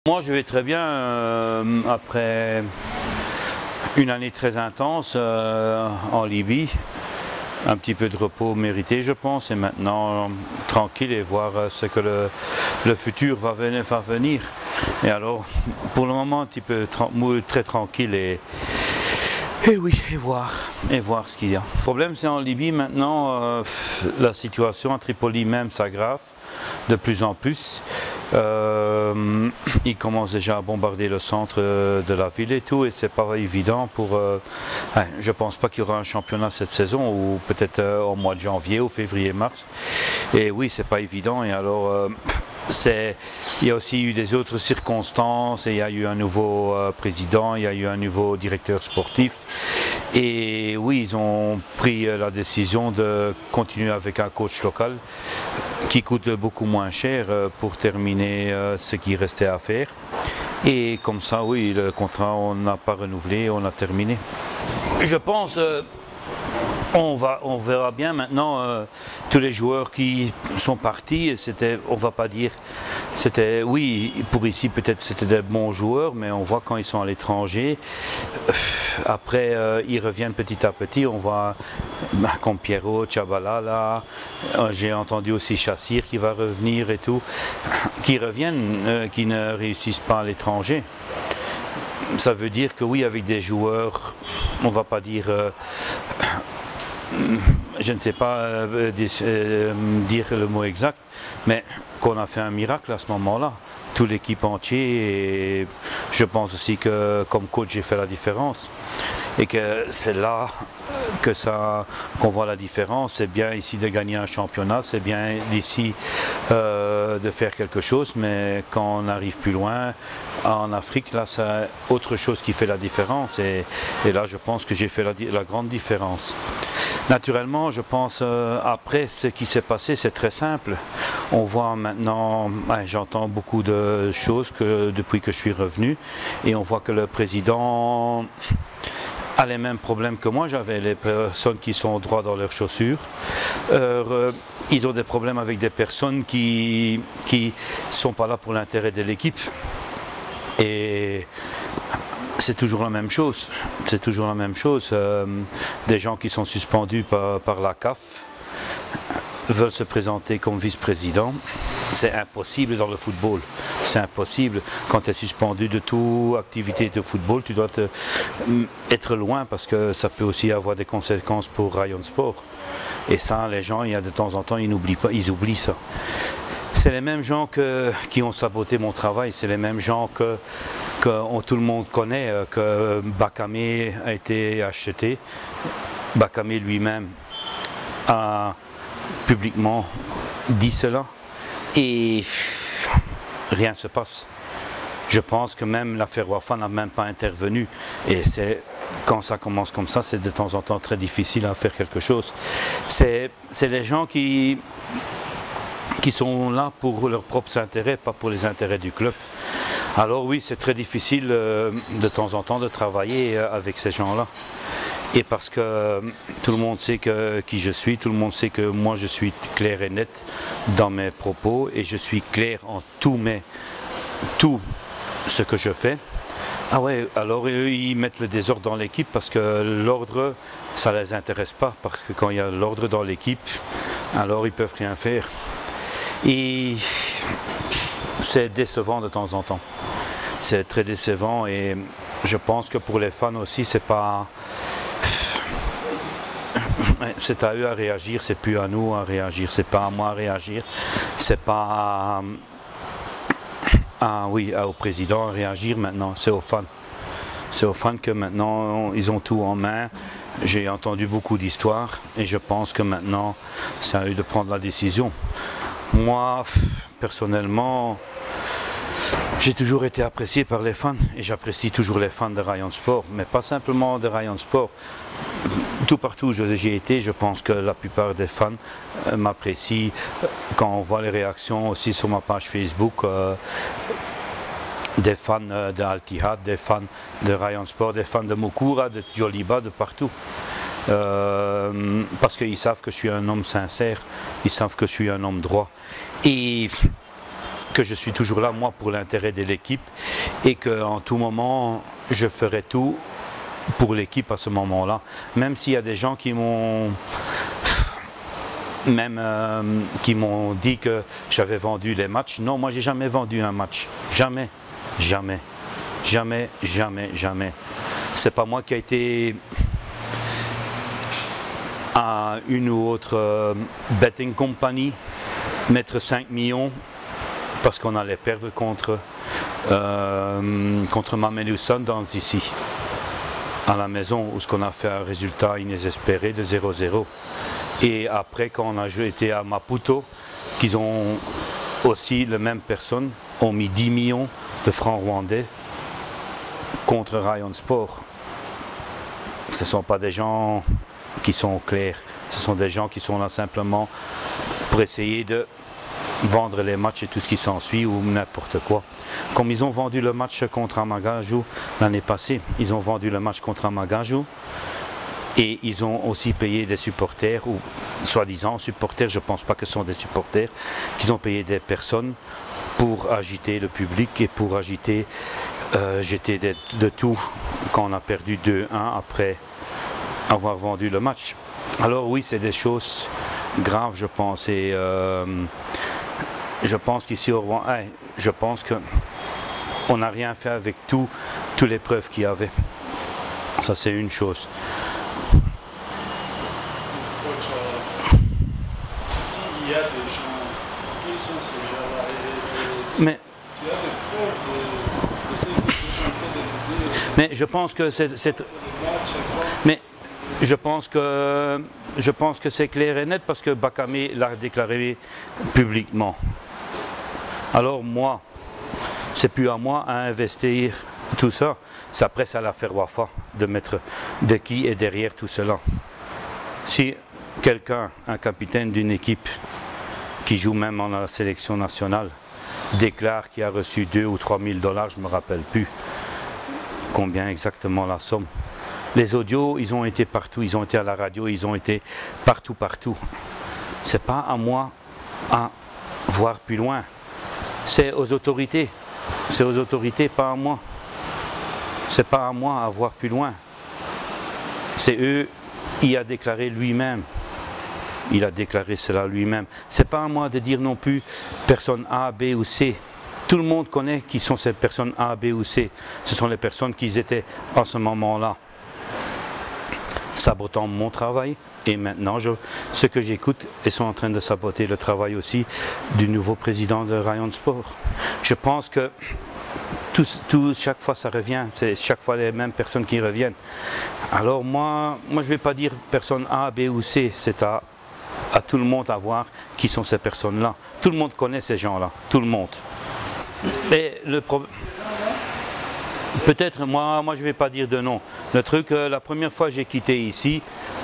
Moi je vais très bien après une année très intense en Libye. Un petit peu de repos mérité je pense et maintenant tranquille et voir ce que le futur va venir. Et alors pour le moment un petit peu très tranquille et oui, et voir ce qu'il y a. Le problème c'est en Libye maintenant, la situation à Tripoli même s'aggrave de plus en plus. Ils commencent déjà à bombarder le centre de la ville et tout, et c'est pas évident pour... je pense pas qu'il y aura un championnat cette saison, ou peut-être au mois de janvier ou février-mars. Et oui, c'est pas évident, et alors... il y a aussi eu des autres circonstances, et il y a eu un nouveau président, il y a eu un nouveau directeur sportif. Et oui, ils ont pris la décision de continuer avec un coach local qui coûte beaucoup moins cher pour terminer ce qui restait à faire. Et comme ça, oui, le contrat, on n'a pas renouvelé, on a terminé. Je pense... on verra bien maintenant tous les joueurs qui sont partis. On va pas dire, oui, pour ici peut-être c'était des bons joueurs, mais on voit quand ils sont à l'étranger, après ils reviennent petit à petit. On voit comme Pierrot, Tchabalala, j'ai entendu aussi Chassir qui va revenir et tout, qui reviennent, qui ne réussissent pas à l'étranger. Ça veut dire que oui, avec des joueurs, on va pas dire... je ne sais pas dire le mot exact, mais qu'on a fait un miracle à ce moment-là, toute l'équipe entière, et je pense aussi que comme coach j'ai fait la différence, et que c'est là qu'on voit la différence. C'est bien ici de gagner un championnat, c'est bien d'ici de faire quelque chose, mais quand on arrive plus loin, en Afrique, là c'est autre chose qui fait la différence, et là je pense que j'ai fait la grande différence. Naturellement, je pense, après ce qui s'est passé, c'est très simple. On voit maintenant, j'entends beaucoup de choses depuis que je suis revenu, et on voit que le président a les mêmes problèmes que moi. J'avais les personnes qui sont droit dans leurs chaussures. Ils ont des problèmes avec des personnes qui sont pas là pour l'intérêt de l'équipe. Et c'est toujours la même chose. C'est toujours la même chose. Des gens qui sont suspendus par la CAF veulent se présenter comme vice-président. C'est impossible dans le football. C'est impossible. Quand tu es suspendu de toute activité de football, tu dois être loin, parce que ça peut aussi avoir des conséquences pour Rayon Sport. Et ça, les gens, il y a de temps en temps, ils n'oublient pas, ils oublient ça. C'est les mêmes gens qui ont saboté mon travail, c'est les mêmes gens que tout le monde connaît, que Bakame a été acheté. Bakame lui-même a publiquement dit cela, et rien ne se passe. Je pense que même l'affaire Wafa n'a même pas intervenu, et quand ça commence comme ça, c'est de temps en temps très difficile à faire quelque chose. C'est les gens qui sont là pour leurs propres intérêts, pas pour les intérêts du club. Alors oui, c'est très difficile de temps en temps de travailler avec ces gens-là. Et parce que tout le monde sait qui je suis, tout le monde sait que moi je suis clair et net dans mes propos, et je suis clair en tout ce que je fais. Ah ouais, alors eux ils mettent le désordre dans l'équipe, parce que l'ordre ça les intéresse pas, parce que quand il y a l'ordre dans l'équipe, alors ils peuvent rien faire. Et c'est décevant de temps en temps. C'est très décevant, et je pense que pour les fans aussi, c'est pas... C'est à eux à réagir, c'est plus à nous à réagir, c'est pas à moi à réagir, c'est pas au président à réagir maintenant, c'est aux fans. C'est aux fans que maintenant ils ont tout en main. J'ai entendu beaucoup d'histoires, et je pense que maintenant c'est à eux de prendre la décision. Moi, personnellement, j'ai toujours été apprécié par les fans, et j'apprécie toujours les fans de Rayon Sport, mais pas simplement de Rayon Sport. Tout partout où j'ai été, je pense que la plupart des fans m'apprécient. Quand on voit les réactions aussi sur ma page Facebook, des fans de Al-Ittihad, des fans de Rayon Sport, des fans de Mukura, de Djoliba, de partout. Parce qu'ils savent que je suis un homme sincère, ils savent que je suis un homme droit. Et que je suis toujours là, moi, pour l'intérêt de l'équipe et qu'en tout moment, je ferai tout pour l'équipe à ce moment-là. Même s'il y a des gens qui m'ont qui m'ont dit que j'avais vendu les matchs. Non, moi, j'ai jamais vendu un match. Jamais, jamais, jamais, jamais, jamais. C'est pas moi qui a été à une ou autre betting company mettre 5 millions parce qu'on allait perdre contre Mamelou Sundowns ici à la maison, où on a fait un résultat inespéré de 0-0. Et après, quand on a été à Maputo, qu'ils ont aussi, les mêmes personnes, ont mis 10 millions de francs rwandais contre Rayon Sport. Ce ne sont pas des gens qui sont clairs, ce sont des gens qui sont là simplement pour essayer de vendre les matchs et tout ce qui s'ensuit ou n'importe quoi. Comme ils ont vendu le match contre Amagaju l'année passée, ils ont vendu le match contre Amagaju et ils ont aussi payé des supporters, ou soi-disant supporters, je ne pense pas que ce sont des supporters, qu'ils ont payé des personnes pour agiter le public et pour agiter, jeter de tout quand on a perdu 2-1 après avoir vendu le match. Alors oui, c'est des choses graves, je pense, et je pense qu'ici au Rwanda, je pense qu'on n'a rien fait avec toutes les preuves qu'il y avait. Ça, c'est une chose. Il y a des gens, qui sont ces gens-là? Mais tu as des preuves de ces gens qui ont fait des vidéos? Mais je pense que c'est mais je pense que c'est clair et net parce que Bakame l'a déclaré publiquement. Alors moi, c'est plus à moi à investir tout ça. C'est après c'est à l'affaire Wafa de mettre de qui est derrière tout cela. Si quelqu'un, un capitaine d'une équipe qui joue même dans la sélection nationale, déclare qu'il a reçu 2 ou 3 000 $, je ne me rappelle plus combien exactement la somme. Les audios, ils ont été partout, ils ont été à la radio, ils ont été partout, partout. C'est pas à moi à voir plus loin. C'est aux autorités. C'est aux autorités, pas à moi. C'est pas à moi à voir plus loin. C'est eux, il a déclaré lui-même. Il a déclaré cela lui-même. C'est pas à moi de dire non plus personne A, B ou C. Tout le monde connaît qui sont ces personnes A, B ou C. Ce sont les personnes qui étaient en ce moment-là sabotant mon travail. Et maintenant, ce que j'écoute, ils sont en train de saboter le travail aussi du nouveau président de Rayon Sport. Je pense que chaque fois ça revient, c'est chaque fois les mêmes personnes qui reviennent. Alors moi je ne vais pas dire personne A, B ou C, c'est à tout le monde à voir qui sont ces personnes-là. Tout le monde connaît ces gens-là, tout le monde. Et le problème... Peut-être, moi je ne vais pas dire de non. Le truc, la première fois que j'ai quitté ici,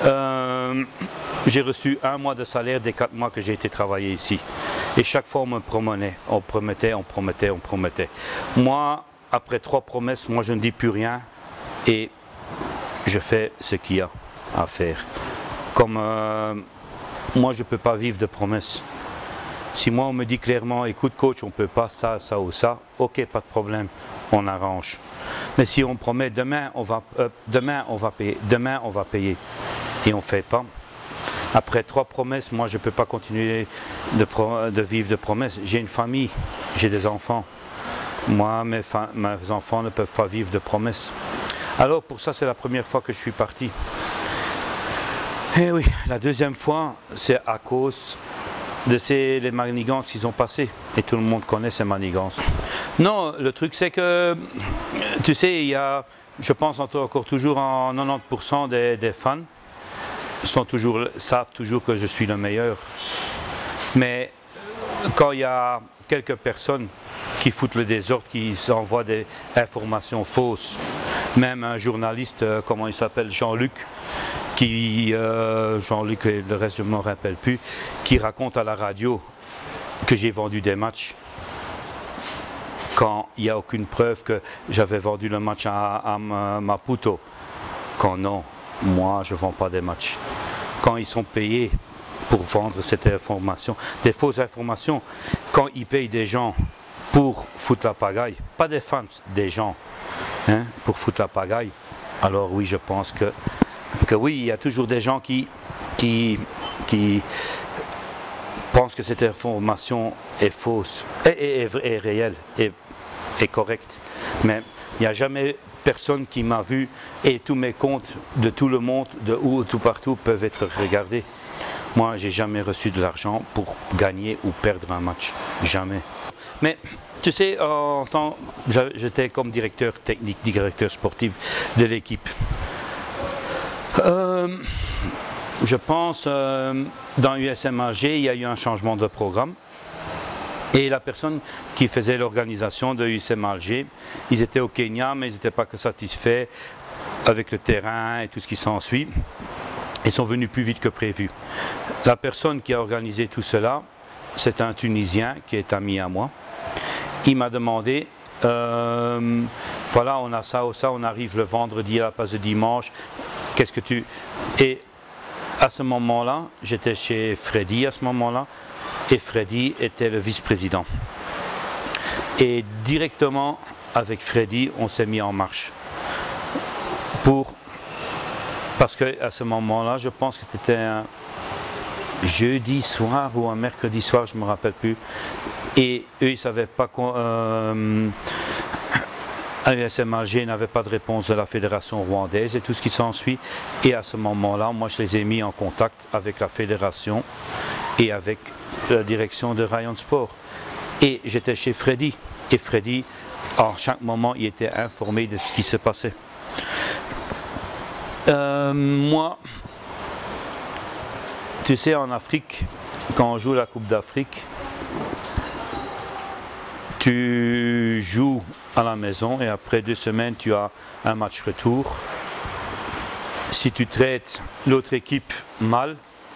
j'ai reçu 1 mois de salaire des 4 mois que j'ai été travailler ici. Et chaque fois on me promettait, on promettait, on promettait, on promettait. Moi, après 3 promesses, moi je ne dis plus rien et je fais ce qu'il y a à faire. Comme moi je ne peux pas vivre de promesses. Si moi on me dit clairement, écoute coach, on ne peut pas ça, ça ou ça, ok, pas de problème, on arrange. Mais si on promet demain on va payer, demain on va payer, et on ne fait pas. Après 3 promesses, moi je ne peux pas continuer de vivre de promesses. J'ai une famille, j'ai des enfants. Moi, mes enfants ne peuvent pas vivre de promesses. Alors pour ça, c'est la première fois que je suis parti. Et oui, la deuxième fois, c'est à cause de les manigances qu'ils ont passées. Et tout le monde connaît ces manigances. Non, le truc c'est que, tu sais, il y a, je pense encore toujours en 90% des fans savent toujours que je suis le meilleur. Mais quand il y a quelques personnes qui foutent le désordre, qui envoient des informations fausses, même un journaliste, comment il s'appelle, Jean-Luc, Jean-Luc et le reste je ne me rappelle plus, qui raconte à la radio que j'ai vendu des matchs quand il n'y a aucune preuve que j'avais vendu le match à Maputo. Quand non, moi je ne vends pas des matchs. Quand ils sont payés pour vendre cette information, des fausses informations, quand ils payent des gens pour foutre la pagaille, pas des fans, des gens, hein, pour foutre la pagaille, alors oui, je pense que oui, il y a toujours des gens qui pensent que cette information est fausse, est réelle, est correcte, mais il n'y a jamais personne qui m'a vu et tous mes comptes de tout le monde, de où, tout partout, peuvent être regardés. Moi, j'ai jamais reçu de l'argent pour gagner ou perdre un match, jamais. Mais tu sais, j'étais comme directeur technique, directeur sportif de l'équipe. Je pense dans USM Alger, il y a eu un changement de programme. Et la personne qui faisait l'organisation de USM Alger, ils étaient au Kenya, mais ils n'étaient pas que satisfaits avec le terrain et tout ce qui s'ensuit. Ils sont venus plus vite que prévu. La personne qui a organisé tout cela, c'est un Tunisien qui est ami à moi. Il m'a demandé, voilà, on a ça ou ça, on arrive le vendredi à la place de dimanche, qu'est-ce que tu... Et à ce moment-là, j'étais chez Freddy à ce moment-là, et Freddy était le vice-président. Et directement avec Freddy, on s'est mis en marche. Parce qu'à ce moment-là, je pense que c'était un jeudi soir ou un mercredi soir, je ne me rappelle plus. Et eux, ils ne savaient pas USM Alger n'avait pas de réponse de la fédération rwandaise et tout ce qui s'ensuit. Et à ce moment-là, moi, je les ai mis en contact avec la fédération et avec la direction de Rayon Sport. Et j'étais chez Freddy. Et Freddy, en chaque moment, il était informé de ce qui se passait. Moi, tu sais, en Afrique, quand on joue la Coupe d'Afrique, tu joues à la maison et après 2 semaines, tu as un match retour. Si tu traites l'autre équipe mal,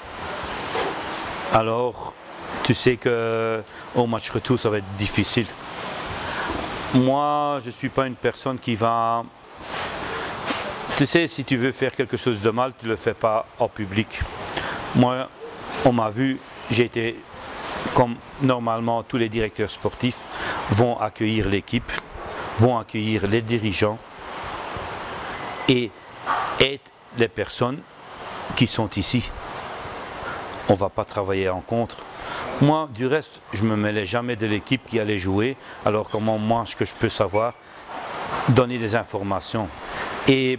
alors tu sais qu'au match retour, ça va être difficile. Moi, je ne suis pas une personne qui va... Tu sais, si tu veux faire quelque chose de mal, tu ne le fais pas en public. Moi, on m'a vu, j'ai été, comme normalement tous les directeurs sportifs, vont accueillir l'équipe, vont accueillir les dirigeants et aident les personnes qui sont ici. On ne va pas travailler en contre. Moi, du reste, je ne me mêlais jamais de l'équipe qui allait jouer, alors comment moi, ce que je peux savoir, donner des informations. Et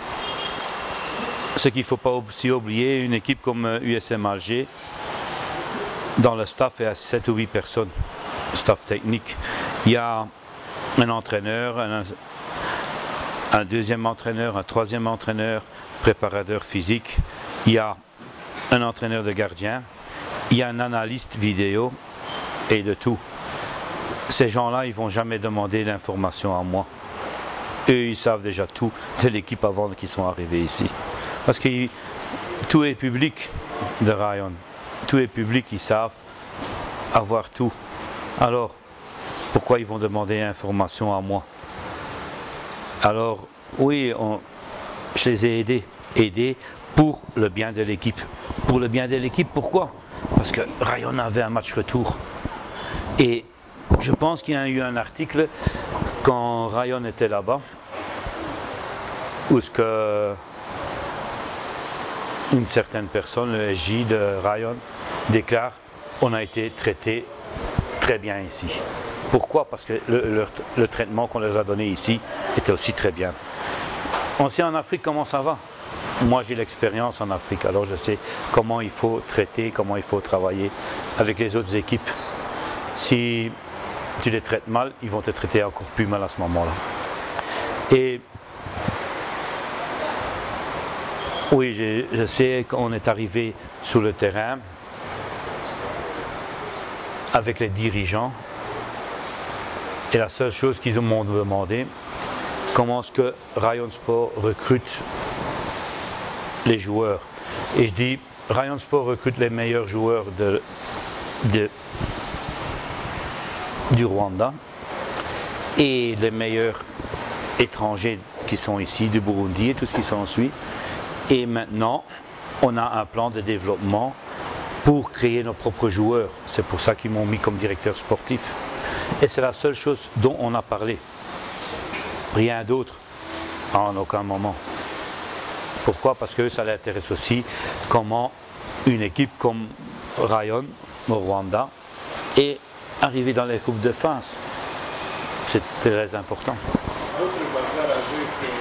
ce qu'il ne faut pas aussi oublier, une équipe comme USM Alger, dans le staff, il y a 7 ou 8 personnes, staff technique. Il y a un entraîneur, un deuxième entraîneur, un troisième entraîneur, préparateur physique. Il y a un entraîneur de gardien. Il y a un analyste vidéo et de tout. Ces gens-là, ils ne vont jamais demander l'information à moi. Eux, ils savent déjà tout de l'équipe avant qu'ils sont arrivés ici. Parce que tout est public de Rayon. Tout est public, ils savent avoir tout. Alors, pourquoi ils vont demander l'information à moi? Alors, oui, je les ai aidés pour le bien de l'équipe. Pour le bien de l'équipe, pourquoi? Parce que Rayon avait un match retour. Et je pense qu'il y a eu un article quand Rayon était là-bas, où ce que une certaine personne, le SJ de Rayon, déclare « On a été traité très bien ici ». Pourquoi? Parce que le traitement qu'on leur a donné ici était aussi très bien. On sait en Afrique comment ça va. Moi j'ai l'expérience en Afrique, alors je sais comment il faut traiter, comment il faut travailler avec les autres équipes. Si tu les traites mal, ils vont te traiter encore plus mal à ce moment-là. Et oui, je sais qu'on est arrivé sur le terrain avec les dirigeants et la seule chose qu'ils m'ont demandé, comment est-ce que Rayon Sport recrute les joueurs. Et je dis, Rayon Sport recrute les meilleurs joueurs du Rwanda et les meilleurs étrangers qui sont ici, du Burundi et tout ce qui s'ensuit. Et maintenant, on a un plan de développement pour créer nos propres joueurs. C'est pour ça qu'ils m'ont mis comme directeur sportif. Et c'est la seule chose dont on a parlé. Rien d'autre, en aucun moment. Pourquoi? Parce que ça l'intéresse aussi comment une équipe comme Rayon au Rwanda est arrivée dans les Coupes de France. C'est très important. Votre bagarre avec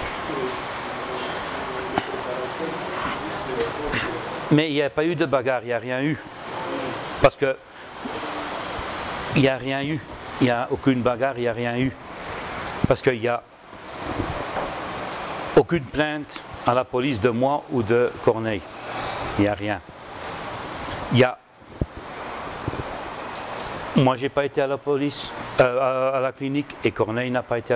le caractère physique de l'époque. Mais il n'y a pas eu de bagarre, il n'y a rien eu. Parce que il n'y a rien eu. Il n'y a aucune bagarre, il n'y a rien eu. Parce qu'il n'y a aucune plainte à la police de moi ou de Corneille. Il n'y a rien. Il y a... Moi, je n'ai pas été à la police, à la clinique, et Corneille n'a pas été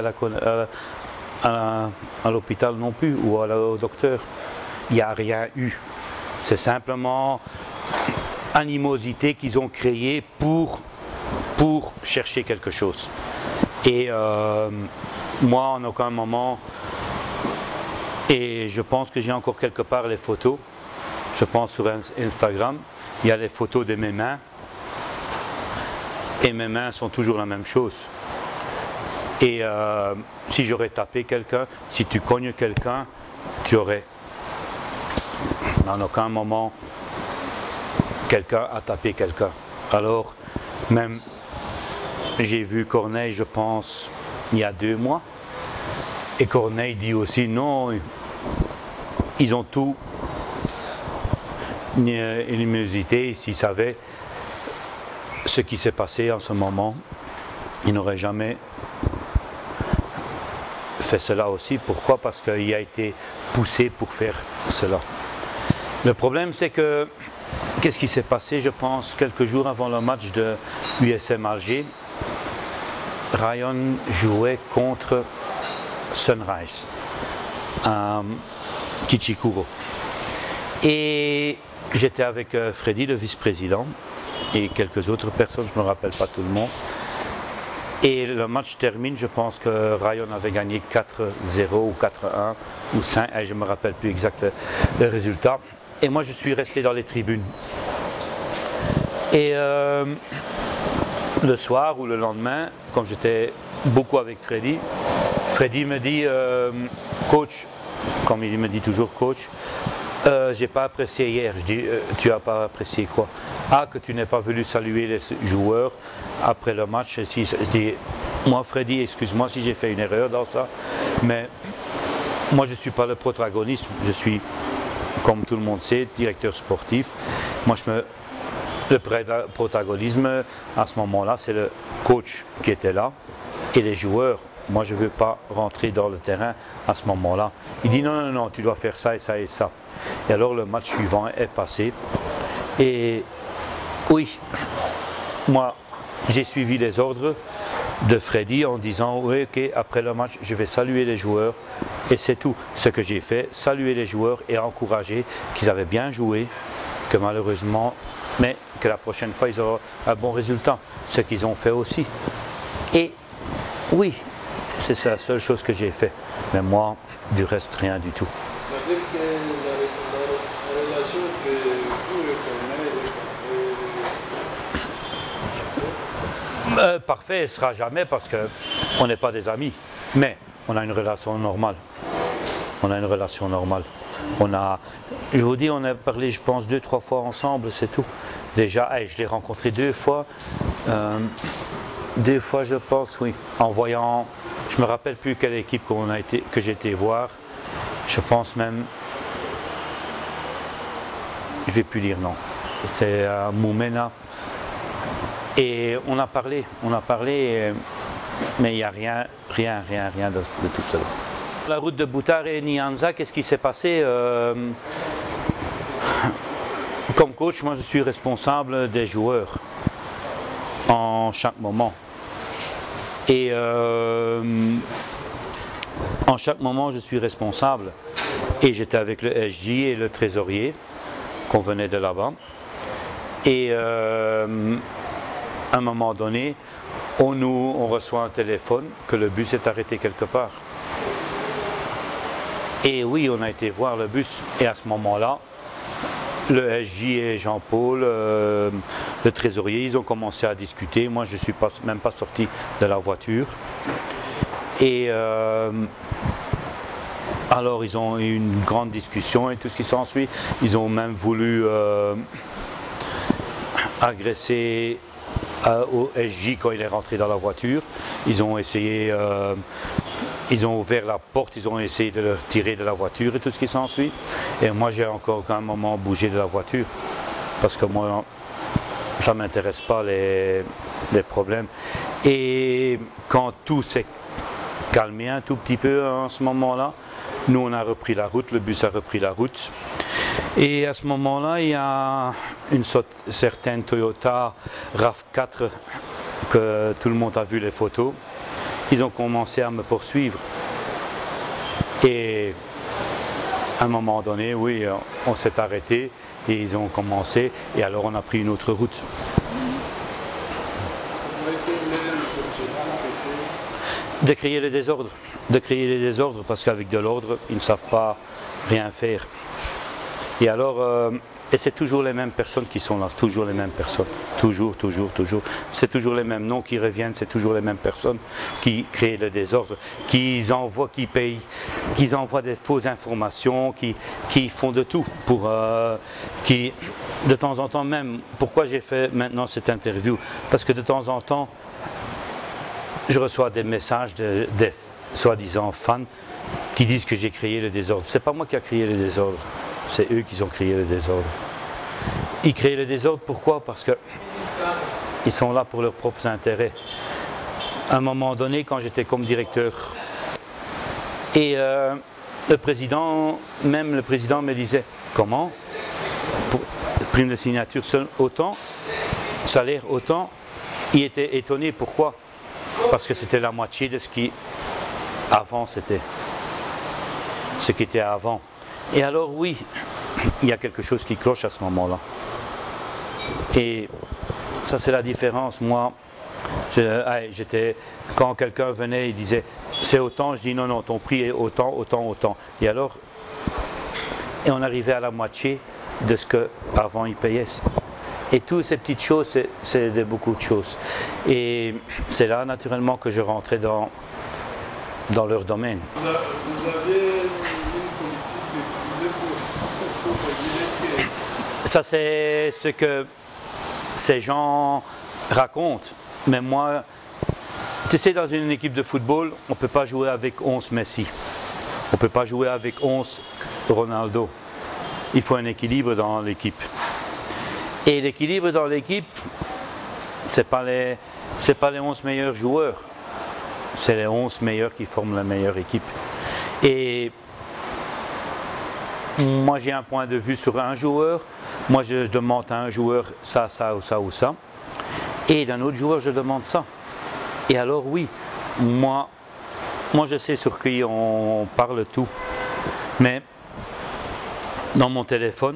à l'hôpital non plus, ou au docteur. Il n'y a rien eu. C'est simplement animosité qu'ils ont créée pour chercher quelque chose. Et moi, en aucun moment, et je pense que j'ai encore quelque part les photos, je pense sur Instagram, il y a les photos de mes mains, et mes mains sont toujours la même chose. Et si j'aurais tapé quelqu'un, si tu cognes quelqu'un, tu aurais, en aucun moment, quelqu'un a tapé quelqu'un. Alors, même, j'ai vu Corneille, je pense, il y a 2 mois, et Corneille dit aussi non, ils ont tout animosité. S'ils savaient ce qui s'est passé en ce moment, ils n'auraient jamais fait cela aussi. Pourquoi? Parce qu'il a été poussé pour faire cela. Le problème, c'est que, qu'est-ce qui s'est passé, je pense, quelques jours avant le match de USM Alger, Rayon jouait contre Sunrise à Kichikuro. Et j'étais avec Freddy, le vice-président, et quelques autres personnes, je ne me rappelle pas tout le monde. Et le match termine, je pense que Rayon avait gagné 4-0 ou 4-1 ou 5, je ne me rappelle plus exact le résultat. Et moi, je suis resté dans les tribunes. Et le soir ou le lendemain, comme j'étais beaucoup avec Freddy, Freddy me dit, coach, comme il me dit toujours coach, j'ai pas apprécié hier. Je dis, tu as pas apprécié quoi? Ah, que tu n'es pas venu saluer les joueurs après le match. Je dis, moi Freddy, excuse-moi si j'ai fait une erreur dans ça, mais moi je suis pas le protagoniste, je suis, comme tout le monde sait, directeur sportif. Moi le protagonisme à ce moment-là, c'est le coach qui était là et les joueurs. Moi, je ne veux pas rentrer dans le terrain à ce moment-là. Il dit non, non, non, tu dois faire ça et ça et ça. Et alors le match suivant est passé. Et oui, moi, j'ai suivi les ordres de Freddy en disant oui, ok, après le match, je vais saluer les joueurs. Et c'est tout ce que j'ai fait, saluer les joueurs et encourager qu'ils avaient bien joué, que malheureusement, mais que la prochaine fois, ils auront un bon résultat. Ce qu'ils ont fait aussi. Et oui, c'est la seule chose que j'ai fait. Mais moi, du reste, rien du tout. C'est-à-dire que la relation entre vous et Corneille parfait, elle ne sera jamais parce qu'on n'est pas des amis. Mais on a une relation normale. On a une relation normale. Je vous dis, on a parlé, je pense, 2-3 fois ensemble, c'est tout. Déjà, je l'ai rencontré 2 fois. 2 fois, je pense, oui. En voyant, je ne me rappelle plus quelle équipe que j'ai été voir. Je pense même, je ne vais plus dire non. C'est à Moumena. Et on a parlé, mais il n'y a rien de tout cela. La route de Boutare et Nyanza, qu'est-ce qui s'est passé? Comme coach, moi je suis responsable des joueurs en chaque moment. Et en chaque moment, je suis responsable. Et j'étais avec le SJ et le trésorier, qu'on venait de là-bas. Et à un moment donné, on reçoit un téléphone que le bus est arrêté quelque part. Et oui, on a été voir le bus. Et à ce moment-là, le SJ et Jean-Paul, le trésorier, ils ont commencé à discuter. Moi, je ne suis même pas sorti de la voiture. Et alors, ils ont eu une grande discussion et tout ce qui s'ensuit. Ils ont même voulu agresser au SJ quand il est rentré dans la voiture. Ils ont essayé, ils ont ouvert la porte, ils ont essayé de le tirer de la voiture et tout ce qui s'ensuit. Et moi, j'ai encore qu'à un moment bougé de la voiture parce que moi, ça ne m'intéresse pas les problèmes. Et quand tout s'est calmé un tout petit peu en ce moment-là, nous, on a repris la route, le bus a repris la route. Et à ce moment-là, il y a une certaine Toyota RAV4 que tout le monde a vu les photos. Ils ont commencé à me poursuivre. Et à un moment donné, oui, on s'est arrêté et ils ont commencé. Et alors, on a pris une autre route. De créer le désordre. De créer les désordres parce qu'avec de l'ordre, ils ne savent pas rien faire. Et alors, et c'est toujours les mêmes personnes qui sont là, c'est toujours les mêmes personnes, toujours. C'est toujours les mêmes noms qui reviennent, c'est toujours les mêmes personnes qui créent le désordre, qui payent, qui envoient des fausses informations, qui font de tout pour, qui, de temps en temps même, pourquoi j'ai fait maintenant cette interview? Parce que de temps en temps, je reçois des messages des soi-disant fans qui disent que j'ai créé le désordre. C'est pas moi qui ai créé le désordre. C'est eux qui ont créé le désordre. Ils créent le désordre, pourquoi? Parce qu'ils sont là pour leurs propres intérêts. À un moment donné, quand j'étais comme directeur, et le président me disait, comment? Pour prime de signature autant, salaire autant, il était étonné, pourquoi? Parce que c'était la moitié de ce qui avant c'était. Ce qui était avant. Et alors oui, il y a quelque chose qui cloche à ce moment-là. Et ça c'est la différence. Moi, quand quelqu'un venait et disait c'est autant, je dis non, ton prix est autant. Et alors, on arrivait à la moitié de ce qu'avant ils payaient. Et toutes ces petites choses, c'est beaucoup de choses. Et c'est là naturellement que je rentrais dans leur domaine. Vous avez une politique de diviser pour réguler ce que... Ça c'est ce que ces gens racontent. Mais moi, tu sais, dans une équipe de football, on ne peut pas jouer avec 11 Messi. On ne peut pas jouer avec 11 Ronaldo. Il faut un équilibre dans l'équipe. Et l'équilibre dans l'équipe, ce n'est pas les 11 meilleurs joueurs. C'est les 11 meilleurs qui forment la meilleure équipe. Et moi j'ai un point de vue sur un joueur. Moi je demande à un joueur ça ou ça. Et d'un autre joueur je demande ça. Et alors oui, moi je sais sur qui on parle tout. Mais dans mon téléphone,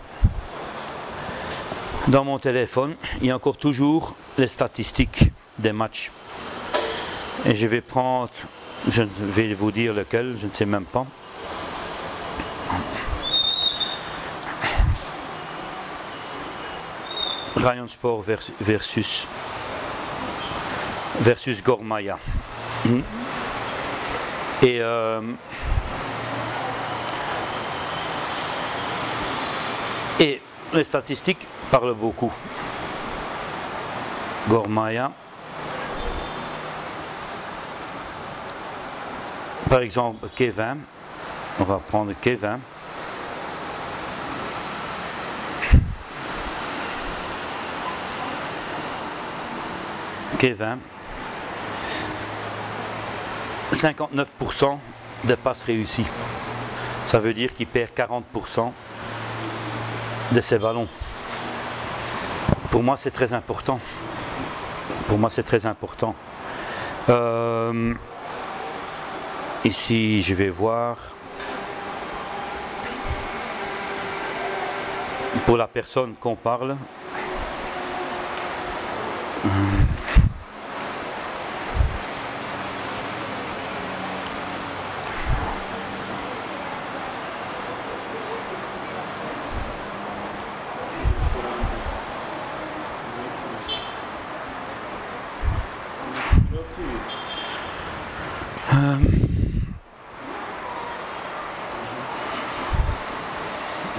il y a encore toujours les statistiques des matchs. Et je vais prendre, je vais vous dire lequel, je ne sais même pas. Rayon Sport versus Gormaya. Et les statistiques parlent beaucoup. Gormaya. Par exemple, Kevin, on va prendre Kevin. Kevin, 59% de passes réussies. Ça veut dire qu'il perd 40% de ses ballons. Pour moi, c'est très important. Ici, je vais voir. Pour la personne qu'on parle.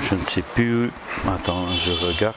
Je ne sais plus. Attends, je regarde.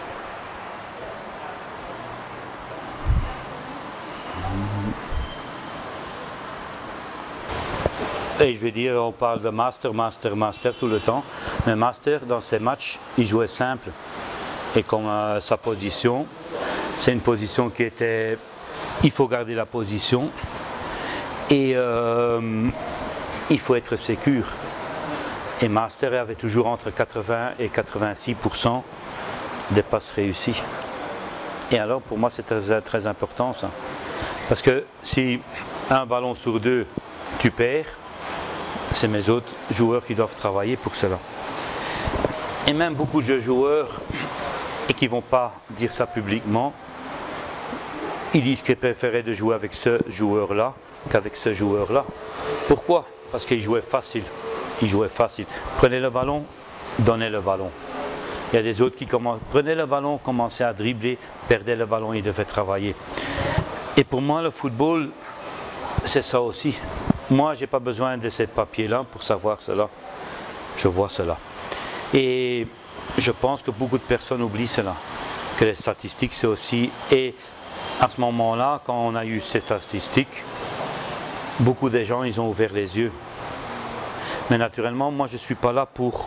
Et je vais dire, on parle de master tout le temps. Mais master, dans ces matchs, il jouait simple. Et comme sa position, c'est une position qui était... Il faut garder la position. Et il faut être sécure. Et master avait toujours entre 80 et 86% des passes réussies. Et alors, pour moi, c'est très important, ça. Parce que si un ballon sur deux, tu perds, c'est mes autres joueurs qui doivent travailler pour cela. Et même beaucoup de joueurs, et qui ne vont pas dire ça publiquement, ils disent qu'ils préféraient de jouer avec ce joueur-là qu'avec ce joueur-là. Pourquoi? Parce qu'ils jouaient facile. Ils jouaient facile. Prenez le ballon, donnez le ballon. Il y a des autres qui prenaient le ballon, commençaient à dribbler, perdaient le ballon, ils devaient travailler. Et pour moi, le football, c'est ça aussi. Moi, je n'ai pas besoin de ces papiers-là pour savoir cela. Je vois cela. Et je pense que beaucoup de personnes oublient cela. Que les statistiques, c'est aussi... Et à ce moment-là, quand on a eu ces statistiques, beaucoup de gens, ils ont ouvert les yeux. Mais naturellement, moi, je ne suis pas là pour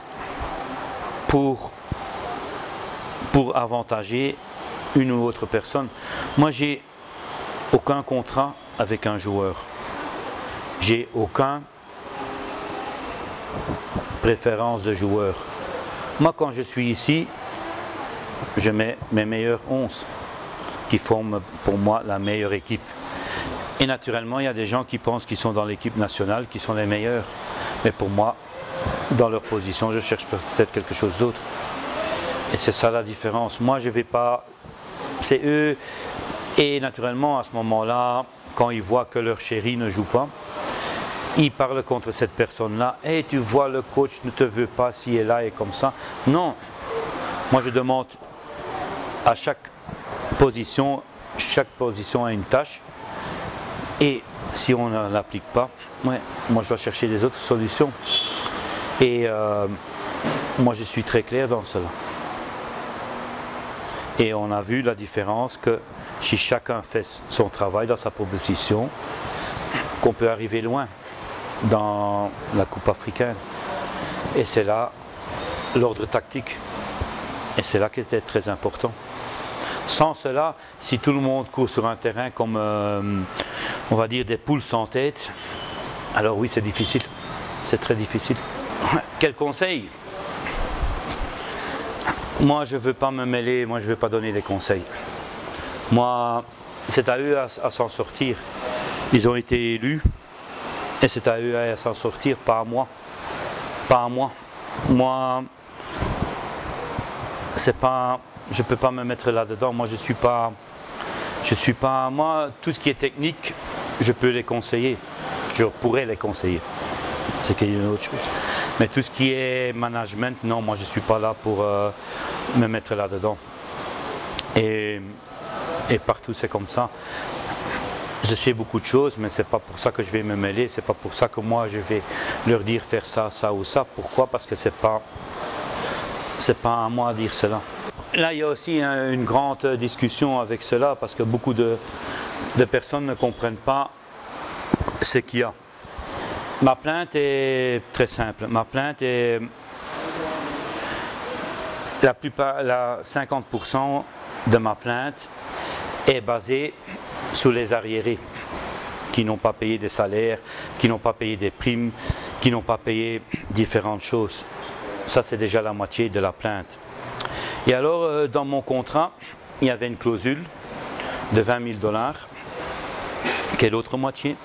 avantager une ou autre personne. Moi, j'ai aucun contrat avec un joueur. J'ai aucune préférence de joueur. Moi, quand je suis ici, je mets mes meilleurs 11 qui forment pour moi la meilleure équipe. Et naturellement, il y a des gens qui pensent qu'ils sont dans l'équipe nationale, qui sont les meilleurs. Mais pour moi, dans leur position, je cherche peut-être quelque chose d'autre. Et c'est ça la différence. Moi, je ne vais pas... C'est eux. Et naturellement, à ce moment-là, quand ils voient que leur chéri ne joue pas, ils parlent contre cette personne-là. « Hey, tu vois, le coach ne te veut pas si elle est là et comme ça. » Non. Moi, je demande à chaque position a une tâche. Et si on ne l'applique pas, ouais, moi je dois chercher des autres solutions. Et moi je suis très clair dans cela. Et on a vu la différence que si chacun fait son travail dans sa proposition, qu'on peut arriver loin dans la Coupe africaine. Et c'est là l'ordre tactique. Et c'est là que c'est très important. Sans cela, si tout le monde court sur un terrain comme, on va dire, des poules sans tête, alors oui, c'est difficile. C'est très difficile. Quel conseil? Moi, je ne veux pas me mêler, moi, je ne veux pas donner des conseils. Moi, c'est à eux à s'en sortir. Ils ont été élus et c'est à eux à s'en sortir, pas à moi. Pas à moi. Moi, c'est pas... Je ne peux pas me mettre là-dedans. Moi, je suis pas... Moi, tout ce qui est technique, je peux les conseiller. Je pourrais les conseiller. C'est qu'il y a une autre chose. Mais tout ce qui est management, non, moi, je ne suis pas là pour me mettre là-dedans. Et partout, c'est comme ça. Je sais beaucoup de choses, mais ce n'est pas pour ça que je vais me mêler. Ce n'est pas pour ça que moi, je vais leur dire faire ça, ça ou ça. Pourquoi? Parce que ce n'est pas à moi de dire cela. Là, il y a aussi une grande discussion avec cela parce que beaucoup de personnes ne comprennent pas ce qu'il y a. Ma plainte est très simple. Ma plainte est... La 50% de ma plainte est basée sur les arriérés qui n'ont pas payé des salaires, qui n'ont pas payé des primes, qui n'ont pas payé différentes choses. Ça, c'est déjà la moitié de la plainte. Et alors, dans mon contrat, il y avait une clausule de 20 000 $, qui est l'autre moitié,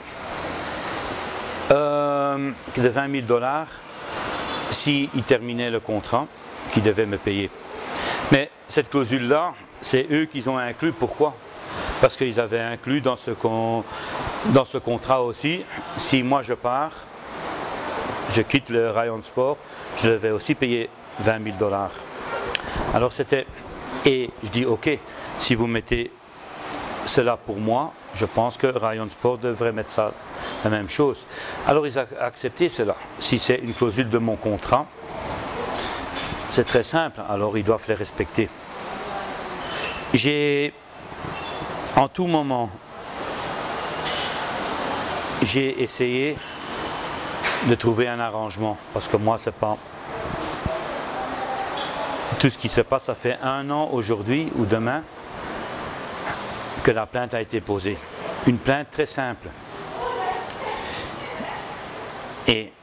de 20 000 $ s'ils terminaient le contrat, qu'ils devaient me payer. Mais cette clausule-là, c'est eux qui ont inclus. Pourquoi? Parce qu'ils avaient inclus dans ce contrat aussi, si moi je pars, je quitte le Rayon Sport, je devais aussi payer 20 000 $. Alors c'était, et je dis ok, si vous mettez cela pour moi, je pense que Rayon Sport devrait mettre ça, la même chose. Alors ils ont accepté cela. Si c'est une clausule de mon contrat, c'est très simple, alors ils doivent les respecter. En tout moment, j'ai essayé de trouver un arrangement, parce que moi, c'est pas... Tout ce qui se passe, ça fait 1 an aujourd'hui ou demain que la plainte a été posée. Une plainte très simple. Et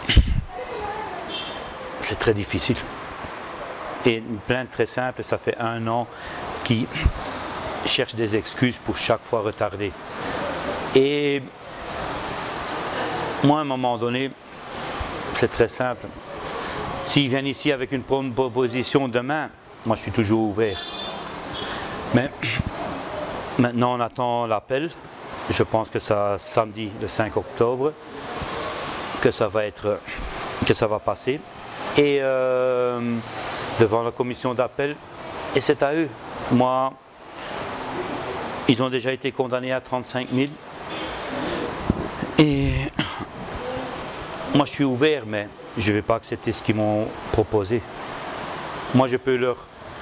c'est très difficile. Et une plainte très simple, ça fait 1 an qui cherche des excuses pour chaque fois retarder. Et moi, à un moment donné, c'est très simple. S'ils viennent ici avec une proposition demain, moi je suis toujours ouvert. Mais maintenant on attend l'appel. Je pense que c'est samedi le 5 octobre que ça va passer. Et devant la commission d'appel, et c'est à eux. Moi, ils ont déjà été condamnés à 35 000. Et moi je suis ouvert, mais je ne vais pas accepter ce qu'ils m'ont proposé. Moi je peux,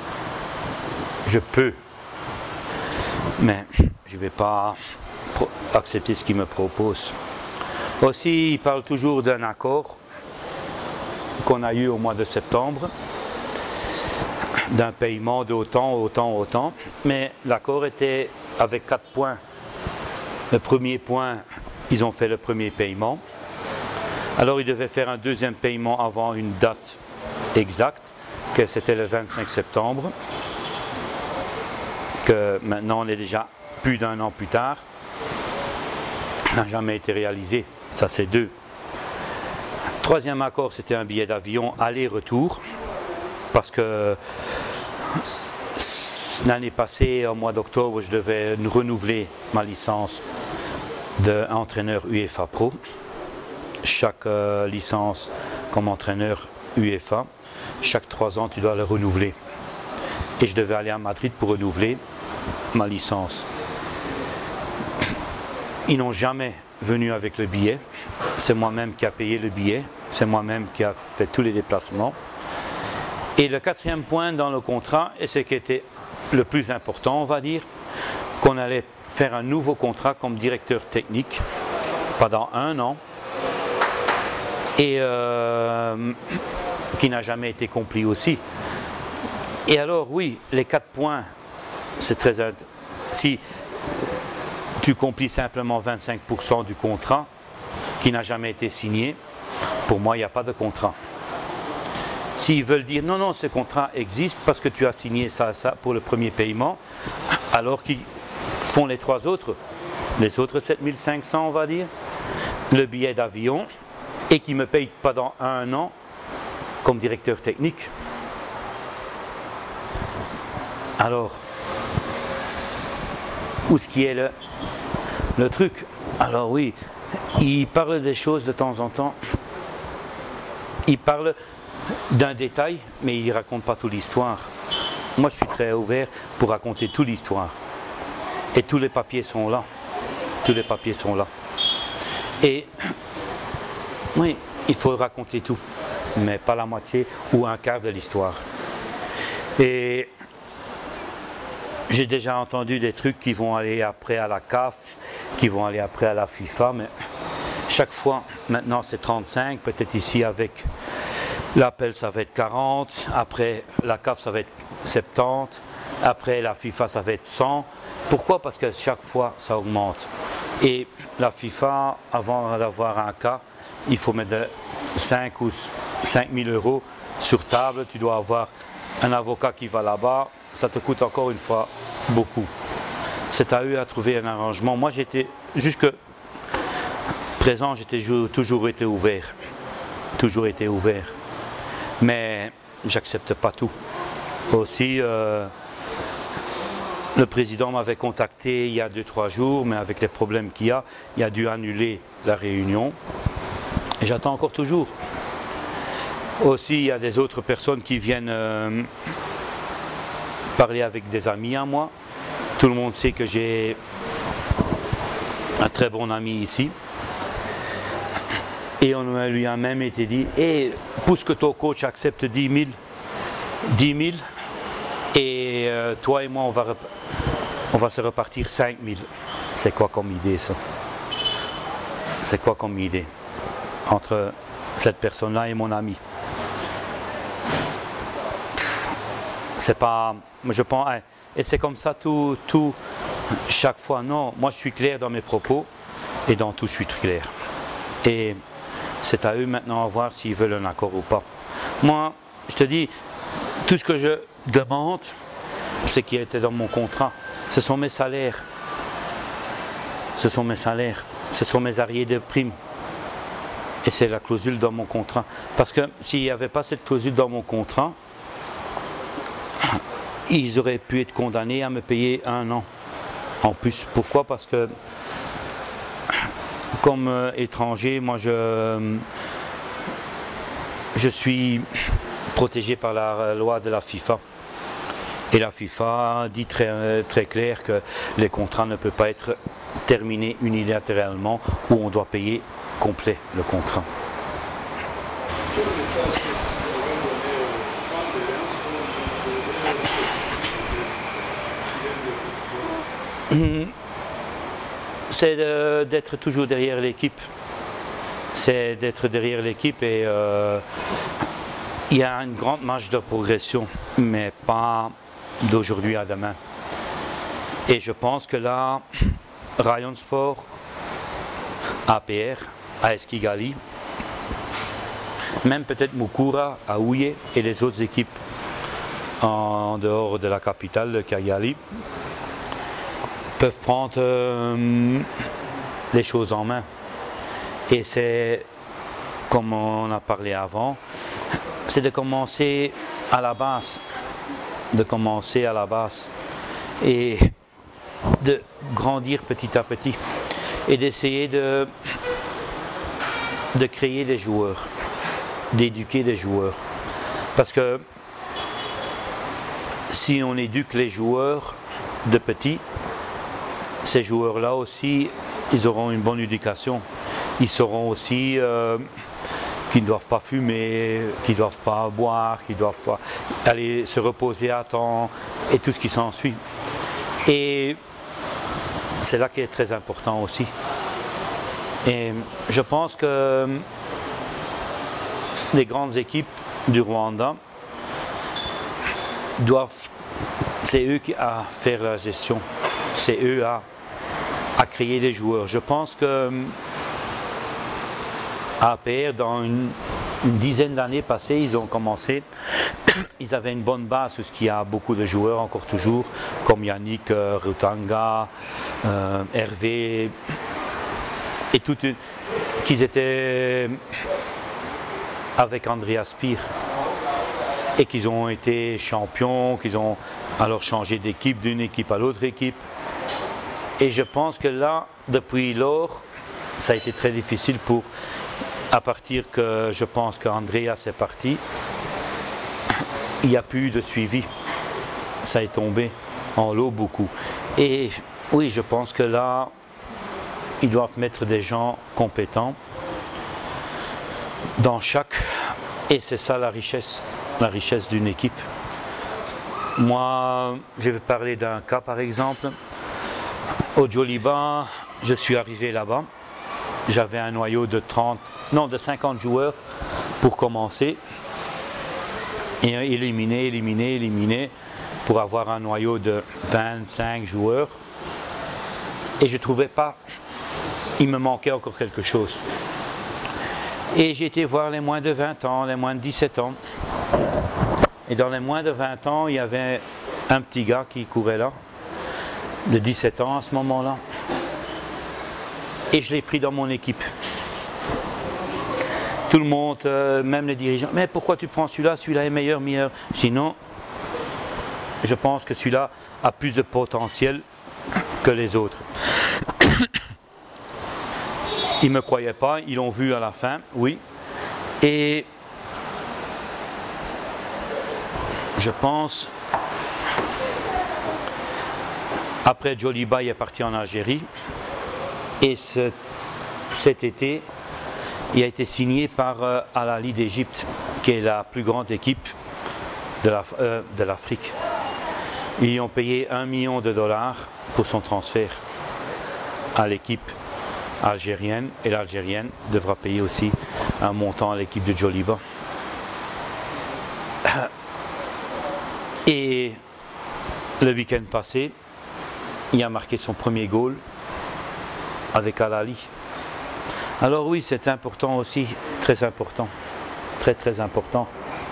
mais je ne vais pas accepter ce qu'ils me proposent. Aussi, ils parlent toujours d'un accord qu'on a eu au mois de septembre, d'un paiement d'autant, mais l'accord était avec 4 points. Le premier point, ils ont fait le premier paiement. Alors ils devaient faire un deuxième paiement avant une date exacte, que c'était le 25 septembre, que maintenant on est déjà plus d'1 an plus tard, n'a jamais été réalisé. Ça c'est 2. Troisième accord, c'était un billet d'avion aller-retour, parce que l'année passée, au mois d'octobre, je devais renouveler ma licence d'entraîneur UEFA Pro. Chaque licence comme entraîneur UEFA, chaque 3 ans tu dois le renouveler. Et je devais aller à Madrid pour renouveler ma licence. Ils n'ont jamais venu avec le billet. C'est moi-même qui a payé le billet. C'est moi-même qui a fait tous les déplacements. Et le 4e point dans le contrat, et ce qui était le plus important, on va dire, qu'on allait faire un nouveau contrat comme directeur technique pendant 1 an. Et qui n'a jamais été accompli aussi. Et alors oui, les 4 points, c'est très... Si tu accomplis simplement 25% du contrat qui n'a jamais été signé, pour moi il n'y a pas de contrat. S'ils veulent dire non, non, ce contrat existe parce que tu as signé ça pour le premier paiement, alors qu'ils font les 3 autres, les autres 7500 on va dire, le billet d'avion, et qui ne me paye pas dans 1 an comme directeur technique. Alors, où est-ce qui est le truc? Alors oui, il parle des choses de temps en temps, il parle d'un détail, mais il ne raconte pas toute l'histoire. Moi je suis très ouvert pour raconter toute l'histoire. Et tous les papiers sont là. Tous les papiers sont là. Et oui, il faut raconter tout, mais pas la moitié ou un quart de l'histoire. Et j'ai déjà entendu des trucs qui vont aller après à la CAF, qui vont aller après à la FIFA, mais chaque fois, maintenant c'est 35, peut-être ici avec l'appel ça va être 40, après la CAF ça va être 70, après la FIFA ça va être 100. Pourquoi? Parce que chaque fois ça augmente. Et la FIFA, avant d'avoir un cas, il faut mettre 5 ou 5 000 euros sur table, tu dois avoir un avocat qui va là-bas, ça te coûte encore une fois beaucoup. C'est à eux à trouver un arrangement. Moi j'étais, jusque présent, j'étais toujours été ouvert. Toujours été ouvert. Mais j'accepte pas tout. Aussi, le président m'avait contacté il y a 2-3 jours, mais avec les problèmes qu'il y a, il a dû annuler la réunion. Et j'attends encore toujours. Aussi, il y a des autres personnes qui viennent parler avec des amis à moi. Tout le monde sait que j'ai un très bon ami ici. Et on lui a même été dit, hey, pousse que ton coach accepte 10 000 10 000 et toi et moi on va se repartir 5 000. C'est quoi comme idée ça? C'est quoi comme idée entre cette personne-là et mon ami? C'est pas, je pense, et c'est comme ça tout, chaque fois. Non, moi je suis clair dans mes propos et dans tout je suis très clair. Et c'est à eux maintenant à voir s'ils veulent un accord ou pas. Moi, je te dis, tout ce que je demande, c'est qui était dans mon contrat. Ce sont mes salaires. Ce sont mes salaires. Ce sont mes arriérés de primes. Et c'est la clausule dans mon contrat. Parce que s'il n'y avait pas cette clausule dans mon contrat, ils auraient pu être condamnés à me payer 1 an en plus. Pourquoi? Parce que comme étranger, moi je suis protégé par la loi de la FIFA. Et la FIFA dit très clair que les contrats ne peuvent pas être terminés unilatéralement ou on doit payer complet le contrat. Quel message que tu pourrais donner aux fans de Lens pour les football? C'est d'être toujours derrière l'équipe. C'est d'être derrière l'équipe et il y a une grande marge de progression, mais pas d'aujourd'hui à demain. Et je pense que là, Rayon Sport, APR, AS Kigali, même peut-être Mukura, Aouye et les autres équipes en dehors de la capitale de Kigali peuvent prendre les choses en main. Et c'est, comme on a parlé avant, c'est de commencer à la base. De commencer à la base. Et de grandir petit à petit. Et d'essayer de créer des joueurs. D'éduquer des joueurs. Parce que si on éduque les joueurs de petits, ces joueurs-là aussi, ils auront une bonne éducation. Ils sauront aussi qu'ils ne doivent pas fumer, qu'ils ne doivent pas boire, qu'ils doivent pas aller se reposer à temps et tout ce qui s'ensuit. Et c'est là qui est très important aussi. Et je pense que les grandes équipes du Rwanda c'est eux qui à faire la gestion, c'est eux à créer des joueurs. Je pense que APR, dans une dizaine d'années passées, ils ont commencé, ils avaient une bonne base, parce qu'il y a beaucoup de joueurs encore toujours, comme Yannick, Rutanga, Hervé, et tout, qu'ils étaient avec Andreas Pire, et qu'ils ont été champions, qu'ils ont alors changé d'équipe, d'une équipe à l'autre équipe. Et je pense que là, depuis lors, ça a été très difficile pour, à partir que je pense qu'Andreas est parti, il n'y a plus de suivi. Ça est tombé en l'eau beaucoup. Et oui, je pense que là, ils doivent mettre des gens compétents dans chaque... Et c'est ça la richesse d'une équipe. Moi, je vais parler d'un cas par exemple. Au Djoliba, je suis arrivé là-bas. J'avais un noyau de 50 joueurs pour commencer. Et éliminer pour avoir un noyau de 25 joueurs. Et je ne trouvais pas, il me manquait encore quelque chose. Et j'ai été voir les moins de 20 ans, les moins de 17 ans. Et dans les moins de 20 ans, il y avait un petit gars qui courait là, de 17 ans à ce moment-là. Et je l'ai pris dans mon équipe. Tout le monde, même les dirigeants, mais pourquoi tu prends celui-là? Celui-là est meilleur. Sinon, je pense que celui-là a plus de potentiel que les autres. Ils ne me croyaient pas, ils l'ont vu à la fin, oui. Et je pense, après Djoliba, il est parti en Algérie. Et cet été, il a été signé par Al Ahly d'Égypte, qui est la plus grande équipe de l'Afrique. Ils ont payé $1 million pour son transfert à l'équipe algérienne, et l'Algérienne devra payer aussi un montant à l'équipe de Djoliba. Et le week-end passé, il a marqué son premier goal avec Al Ahly. Alors oui, c'est important aussi, très important, très important.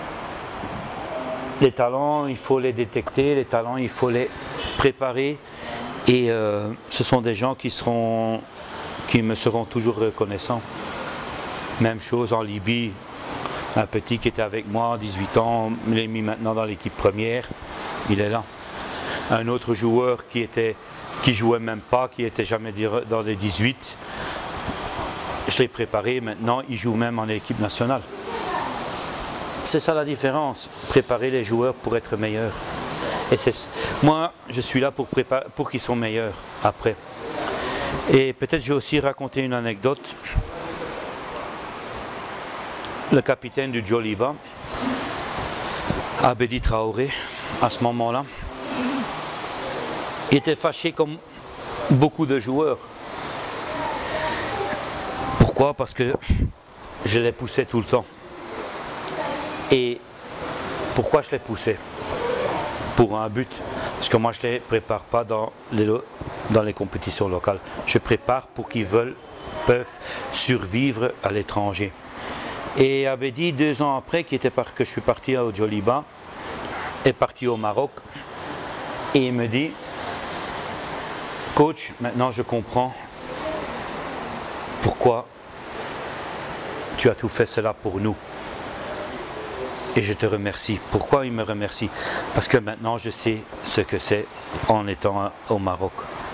Les talents, il faut les détecter, les talents, il faut les préparer, et ce sont des gens qui me seront toujours reconnaissants. Même chose en Libye, un petit qui était avec moi, 18 ans, je l'ai mis maintenant dans l'équipe première, il est là. Un autre joueur qui jouait même pas, qui n'était jamais dans les 18, je l'ai préparé, maintenant il joue même en équipe nationale. C'est ça la différence, préparer les joueurs pour être meilleurs. Et moi, je suis là pour qu'ils soient meilleurs après. Et peut-être je vais aussi raconter une anecdote. Le capitaine du Djoliba, Abedi Traoré, à ce moment-là, il était fâché comme beaucoup de joueurs. Pourquoi? Parce que je les poussais tout le temps. Et pourquoi je les poussais? Pour un but. Parce que moi je ne les prépare pas dans les compétitions locales. Je prépare pour qu'ils peuvent survivre à l'étranger. Et Abedi, 2 ans après que je suis parti au Djoliba, est parti au Maroc, et il me dit: coach, maintenant je comprends pourquoi tu as tout fait cela pour nous. Et je te remercie. Pourquoi il me remercie? Parce que maintenant je sais ce que c'est en étant au Maroc.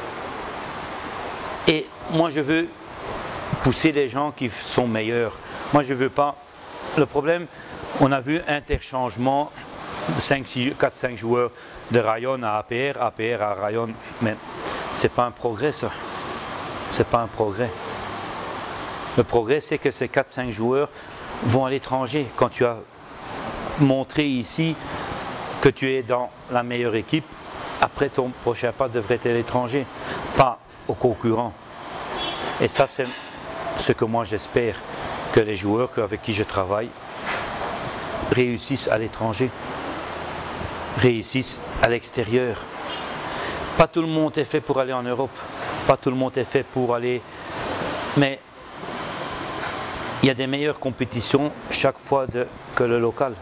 Et moi je veux pousser les gens qui sont meilleurs. Moi je veux pas. Le problème, on a vu interchangement de 4-5 joueurs de Rayon à APR, APR à Rayon, mais c'est pas un progrès ça. C'est pas un progrès. Le progrès, c'est que ces 4-5 joueurs vont à l'étranger. Quand tu as montré ici que tu es dans la meilleure équipe, après ton prochain pas devrait être à l'étranger, pas aux concurrents. Et ça, c'est ce que moi j'espère, que les joueurs avec qui je travaille réussissent à l'étranger, réussissent à l'extérieur. Pas tout le monde est fait pour aller en Europe, pas tout le monde est fait pour aller, mais il y a des meilleures compétitions chaque fois que le local.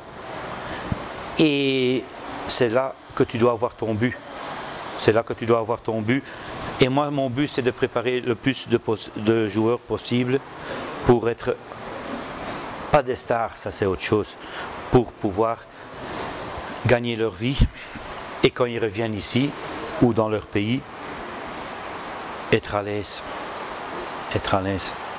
Et c'est là que tu dois avoir ton but. C'est là que tu dois avoir ton but. Et moi, mon but, c'est de préparer le plus de joueurs possible pour être, pas des stars, ça c'est autre chose, pour pouvoir gagner leur vie. Et quand ils reviennent ici ou dans leur pays, être à l'aise. Être à l'aise.